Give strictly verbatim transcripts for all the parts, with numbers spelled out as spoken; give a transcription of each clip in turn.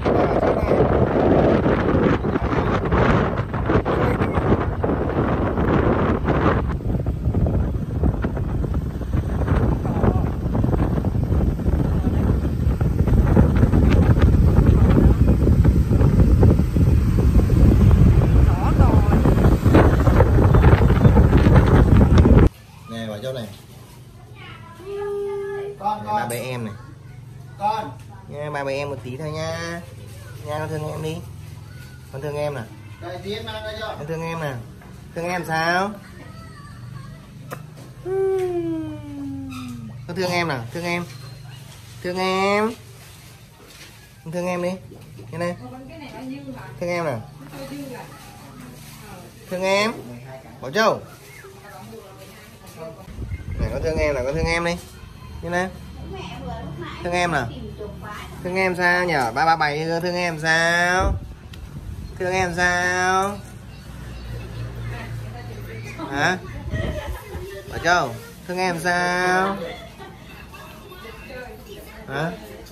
Ba bé em này. Con. Nha, ba bé em một tí thôi nha. Nha, con thương em đi. Con thương em nè. Đây tí em mang ra cho. Con thương em nè. Thương em sao? Con thương em nè, thương em. Thương em. Con thương em đi. Nghe này. Thương em nè. Thương em. Bảo Châu. Này, con thương em là con thương em đi. Như này. Thương em nè. Thương em sao nhở? Ba ba bảy thương em sao? Thương em sao? Hả? Bảo Châu, thương em sao? Hả?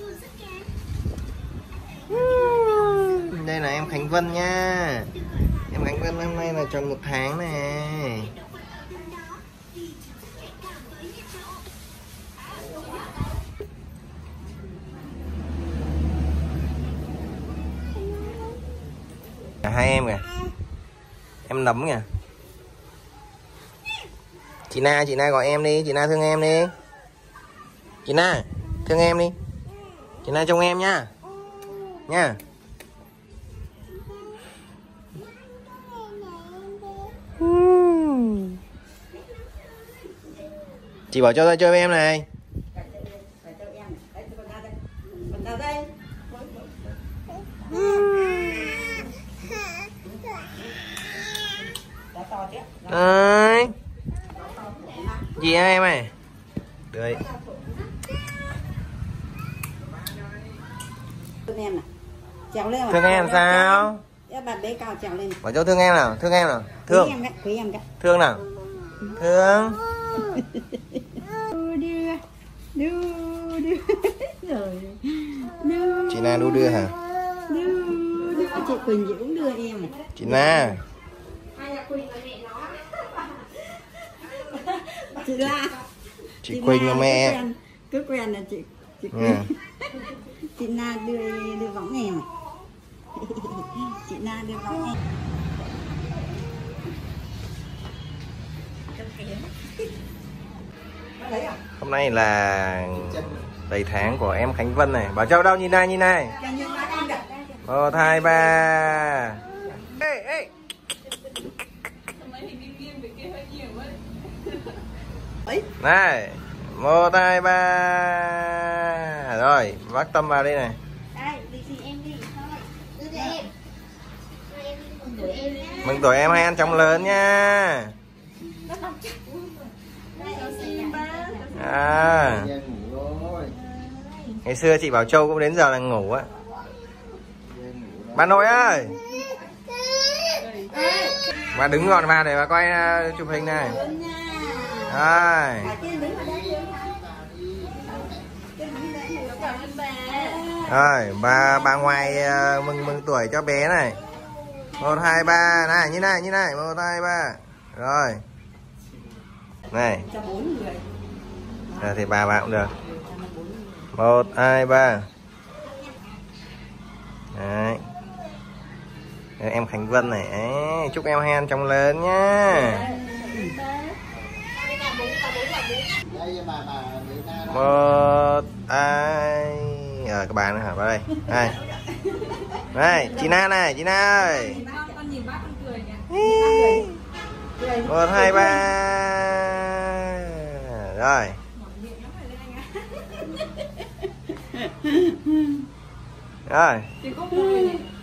Đây là em Khánh Vân nha. Em Khánh Vân hôm nay là tròn một tháng này. Hai em kìa. Em nấm kìa. Chị Na, chị Na gọi em đi, chị Na thương em đi. Chị Na, thương em đi. Chị Na trông em nha. Nha. Chị bảo cho ra chơi với em này. Đấy. Gì em ơi. Đấy. Thương em nào. Trèo lên. Thương em sao? Bạn bé cao trèo lên. Bảo cho thương em nào, thương em nào. Thương. Quý em cái, quý em cái. Thương nào. Thương. Đu đưa. Đu đưa. Rồi. Đu. Chị Na đu đưa hả? Đu đưa. Chị Quỳnh chị cũng đưa em này. Chị Na. Chị La. Chị Quỳnh là mẹ. Cứ quen là chị chị Quỳnh. Chị Na đưa đưa võng em. Chị Na đưa võng em. Hôm nay là đầy tháng của em Khánh Vân này. Bảo Châu đâu, nhìn này, nhìn này. Một, hai, ba. Ê, ê. Này, một, hai, ba. Rồi, vác Tâm vào đây này. Mừng tuổi em, hay ăn chóng lớn nha. À, ngày xưa chị Bảo Châu cũng đến giờ là ngủ á. Bà nội ơi, bà đứng gọn vào để bà quay uh, chụp hình này. Rồi. Rồi, bà bà ngoài uh, mừng mừng tuổi cho bé này. Một, hai, ba, này, như này, như này, một, hai, ba. Rồi. Này. Rồi thì bà bà cũng được. Một, hai, ba. Đấy. Em Khánh Vân này. Đấy. Chúc em hen trong lớn nhá. Một, hai. Ờ, các bạn nữa hả? Vào đây. Đây. Đây, chị Na này, chị Na ơi. Một, hai, ba. Rồi. Rồi.